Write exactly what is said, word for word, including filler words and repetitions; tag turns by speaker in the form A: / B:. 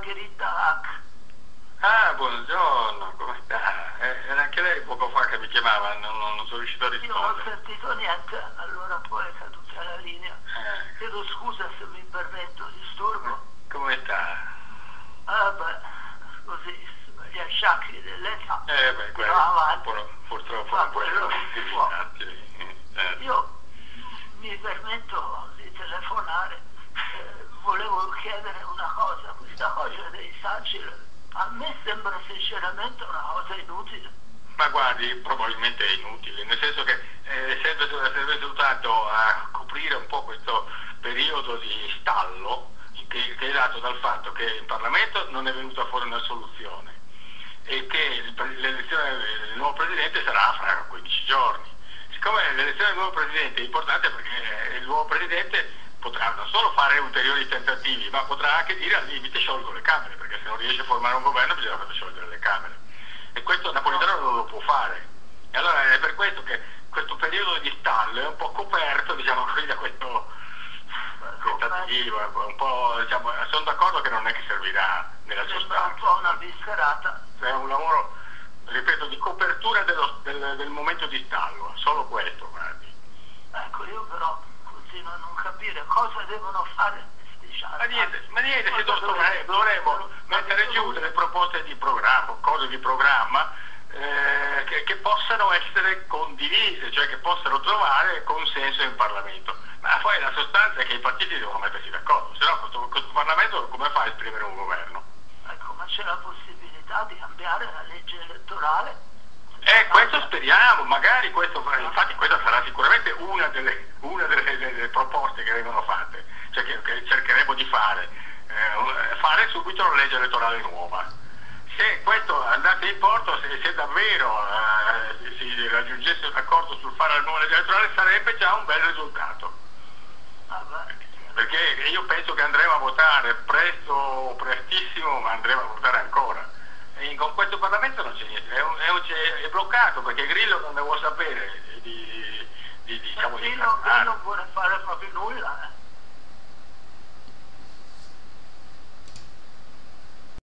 A: Margherita Hack.
B: Ah, buongiorno, come sta? Eh, era anche lei poco fa che mi chiamava, non, non sono riuscito a
A: Io non ho
B: rispondere.
A: sentito niente, allora poi è caduta la linea.
B: Eh,
A: Chiedo scusa se mi permetto, disturbo.
B: come sta?
A: Ah beh, così, gli acciacchi dell'età.
B: Eh beh, quello,
A: va avanti.
B: pur- purtroppo
A: Fa
B: non può
A: quello
B: essere
A: che si può.
B: utilizzati. Eh,
A: Io mi permetto di telefonare, eh, volevo chiedere una cosa, questa cosa dei saggi a me sembra sinceramente una cosa inutile.
B: Ma guardi, probabilmente è inutile, nel senso che eh, serve, serve soltanto a coprire un po' questo periodo di stallo che, che è dato dal fatto che in Parlamento non è venuta fuori una soluzione e che il, l'elezione del nuovo Presidente sarà fra quindici giorni. Siccome l'elezione del nuovo Presidente è importante perché il nuovo Presidente potrà non solo fare ulteriori tentativi, ma potrà anche dire al limite sciolgo le Camere, perché se non riesce a formare un governo bisogna far sciogliere le Camere. E questo Napolitano non lo può fare. E allora è per questo che questo periodo di stallo è un po' coperto, diciamo così, da questo tentativo, un po', diciamo, sono d'accordo che non è che servirà nella
A: Sembra
B: sostanza.
A: un po' una bischerata.
B: È un lavoro, ripeto, di copertura dello, del, del momento di stallo, solo questo, guardi.
A: Ecco, io però continuo a non capire cosa devono fare questi
B: Ma
A: scialbi.
B: niente, ma niente, se
A: Cosa
B: dovremmo, dovremmo
A: ma
B: mettere giù delle proposte di programma, cose di programma eh, che, che possano essere condivise, cioè che possano trovare consenso in Parlamento. Ma poi la sostanza è che i partiti devono mettersi d'accordo, se no questo, questo Parlamento come fa a esprimere un governo?
A: Ecco, ma c'è la possibilità di cambiare la legge elettorale?
B: Eh, questo speriamo, magari questo, infatti questa sarà sicuramente una delle, una delle, delle proposte che vengono fatte, cioè che, che cercheremo di fare, eh, fare subito una legge elettorale nuova. Se questo andasse in porto, se, se davvero eh, si raggiungesse un accordo sul fare la nuova legge elettorale sarebbe già un bel risultato.
A: Ah,
B: Perché io penso che andremo a votare presto o prestissimo, ma andremo a votare ancora. E con questo Parlamento non c'è niente, è, un, è, un, è bloccato perché Grillo non ne vuole sapere di, di, di diciamo, di
A: Grillo, Grillo non vuole fare proprio nulla. Eh.